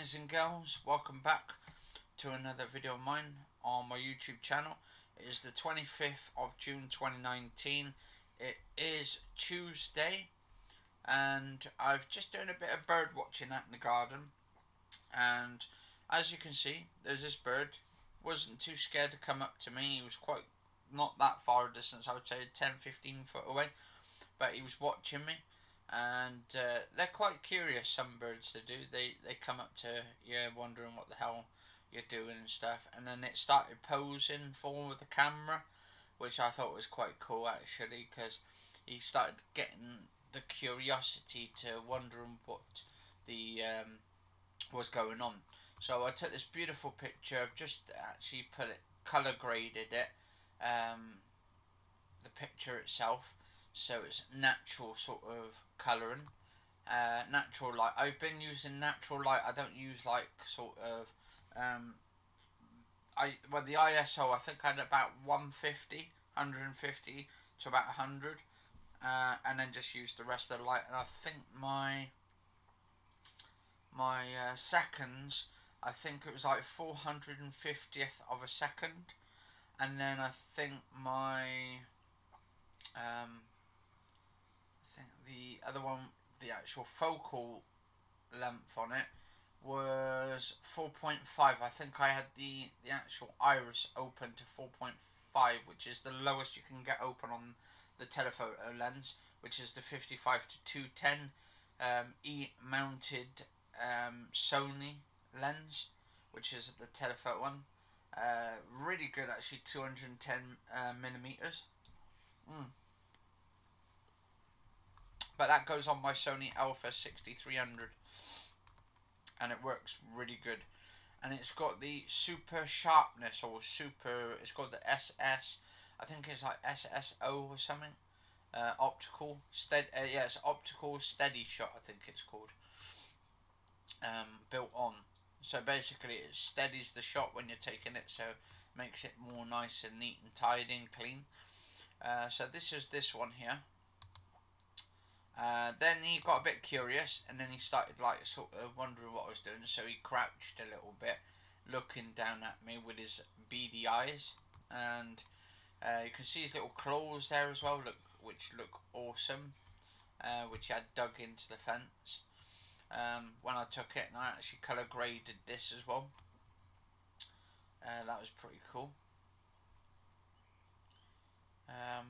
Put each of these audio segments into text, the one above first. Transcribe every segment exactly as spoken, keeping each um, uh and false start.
guys and girls, welcome back to another video of mine on my YouTube channel. It is the twenty-fifth of June twenty nineteen. It is Tuesday and I've just done a bit of bird watching out in the garden, and as you can see there's this bird. Wasn't too scared to come up to me. He was quite not that far a distance, I would say ten to fifteen foot away, but he was watching me. And uh, they're quite curious, some birds they do. They they come up to you wondering what the hell you're doing and stuff, and then it started posing for the camera, which I thought was quite cool actually, because he started getting the curiosity to wondering what the um, was going on. So I took this beautiful picture. I've just actually put it, color graded it, um, the picture itself, so it's natural sort of colouring, uh, natural light. I've been using natural light. I don't use like sort of um, I well the I S O I think I had about one fifty, one fifty to about one hundred, uh, and then just use the rest of the light. And I think my my uh, seconds, I think it was like four hundred fiftieth of a second, and then I think my um, I think the other one, the actual focal length on it was four point five. I think I had the, the actual iris open to four point five, which is the lowest you can get open on the telephoto lens, which is the fifty-five to two ten um, E mounted um, Sony lens, which is the telephoto one. Uh, really good actually, two hundred ten uh, millimeters. Mm. But that goes on my Sony Alpha sixty-three hundred, and it works really good. And it's got the super sharpness, or super, it's called the S S, I think it's like S S O or something, uh, optical steady, uh, yeah, it's optical steady shot, I think it's called, um, built on. So basically it steadies the shot when you're taking it, so makes it more nice and neat and tidy and clean. Uh, so this is this one here. Uh, then he got a bit curious, and then he started like sort of wondering what I was doing. So he crouched a little bit, looking down at me with his beady eyes, and uh, you can see his little claws there as well, look, which look awesome. Uh, which he had dug into the fence. Um, when I took it, and I actually colour graded this as well. Uh, that was pretty cool. Um,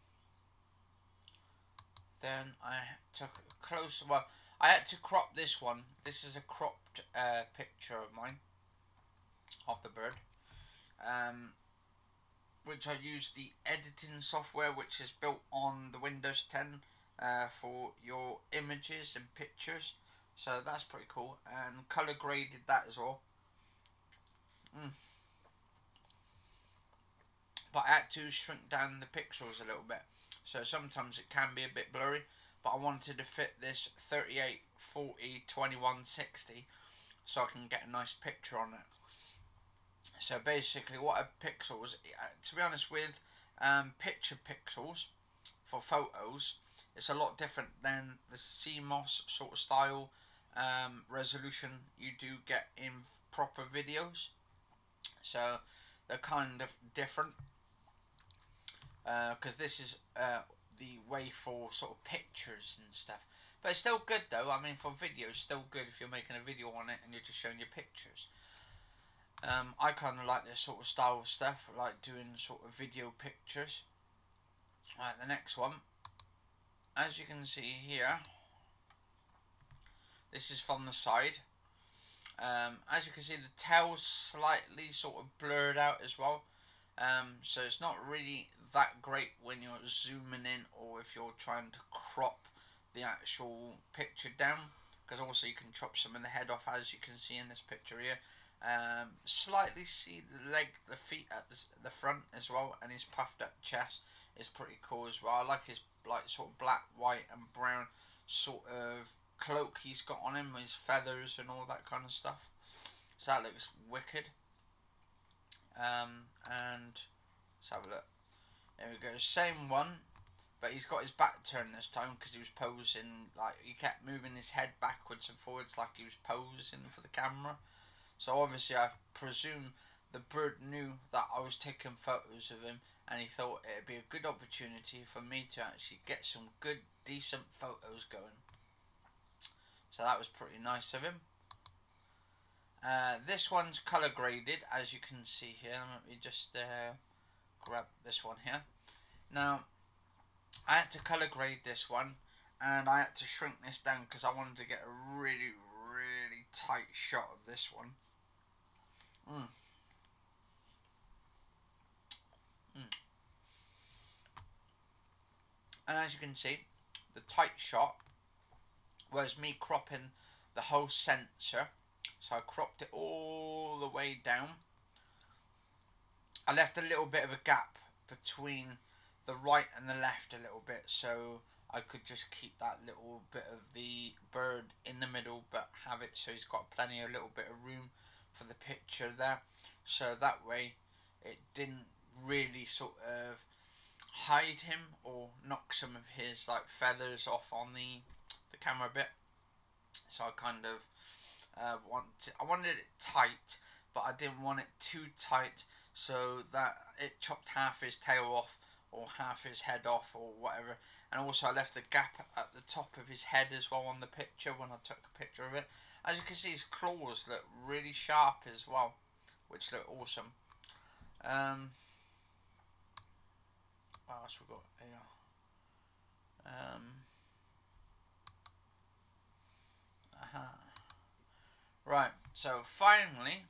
Then I took a closer. Well, I had to crop this one. This is a cropped uh, picture of mine, of the bird, um, which I used the editing software, which is built on the Windows ten uh, for your images and pictures. So that's pretty cool, and color graded that as well. Mm. But I had to shrink down the pixels a little bit, so sometimes it can be a bit blurry, but I wanted to fit this thirty-eight, forty, twenty-one, sixty so I can get a nice picture on it. So basically what a pixel is, to be honest with um, picture pixels for photos, it's a lot different than the C MOS sort of style um, resolution you do get in proper videos. So they're kind of different, because uh, this is uh, the way for sort of pictures and stuff. But it's still good though. I mean, for videos, still good if you're making a video on it and you're just showing your pictures. Um, I kind of like this sort of style of stuff, like doing sort of video pictures. Right, the next one, as you can see here, this is from the side. Um, as you can see, the tail's slightly sort of blurred out as well. Um, so it's not really that great when you're zooming in, or if you're trying to crop the actual picture down, because also you can chop some of the head off, as you can see in this picture here. Um, slightly see the leg, the feet at the, the front as well, and his puffed up chest is pretty cool as well. I like his like sort of black, white and brown sort of cloak he's got on him, his feathers and all that kind of stuff. So that looks wicked. Um, and let's have a look. There we go. Same one, but he's got his back turned this time because he was posing, like he kept moving his head backwards and forwards like he was posing for the camera. So obviously I presume the bird knew that I was taking photos of him, and he thought it'd be a good opportunity for me to actually get some good decent photos going. So that was pretty nice of him. Uh, this one's colour graded, as you can see here. Let me just uh, grab this one here. Now, I had to colour grade this one, and I had to shrink this down because I wanted to get a really, really tight shot of this one. Mm. Mm. And as you can see, the tight shot was me cropping the whole sensor. So I cropped it all the way down. I left a little bit of a gap between the right and the left a little bit, so I could just keep that little bit of the bird in the middle, but have it so he's got plenty, a little bit of room for the picture there. So that way it didn't really sort of hide him or knock some of his like feathers off on the the camera bit. So I kind of uh, wanted I wanted it tight, but I didn't want it too tight so that it chopped half his tail off or half his head off or whatever. And also I left a gap at the top of his head as well on the picture when I took a picture of it. As you can see, his claws look really sharp as well, which look awesome. Um, what else we got here? Um, uh-huh. Right, so finally,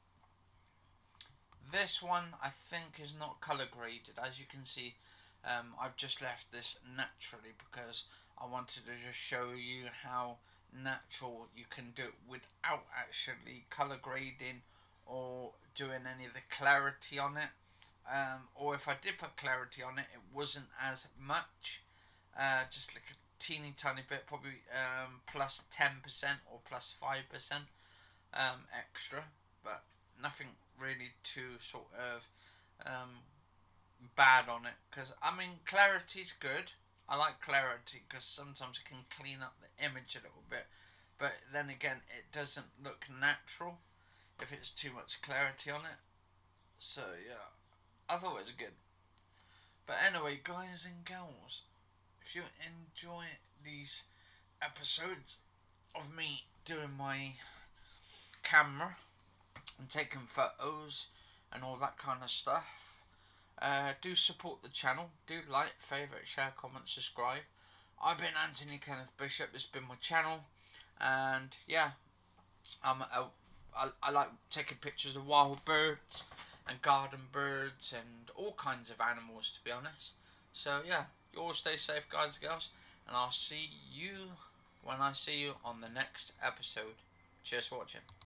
this one I think is not colour graded. As you can see, um, I've just left this naturally because I wanted to just show you how natural you can do it without actually colour grading or doing any of the clarity on it. Um, or if I did put clarity on it, it wasn't as much. Uh, just like a teeny tiny bit, probably um, plus ten percent or plus five percent um, extra, but nothing really too sort of um, bad on it. Because I mean, clarity's good. I like clarity because sometimes it can clean up the image a little bit, but then again, it doesn't look natural if it's too much clarity on it. So yeah, I thought it was good. But anyway, guys and girls, if you enjoy these episodes of me doing my camera and taking photos and all that kind of stuff, uh, do support the channel. Do like, favourite, share, comment, subscribe. I've been Anthony Kenneth Bishop. This has been my channel, and yeah, I'm a, I, I like taking pictures of wild birds and garden birds and all kinds of animals, to be honest. So yeah, you all stay safe, guys and girls, and I'll see you when I see you on the next episode. Cheers for watching.